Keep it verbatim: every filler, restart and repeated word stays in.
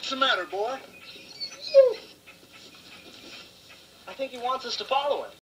What's the matter, boy? I think he wants us to follow him.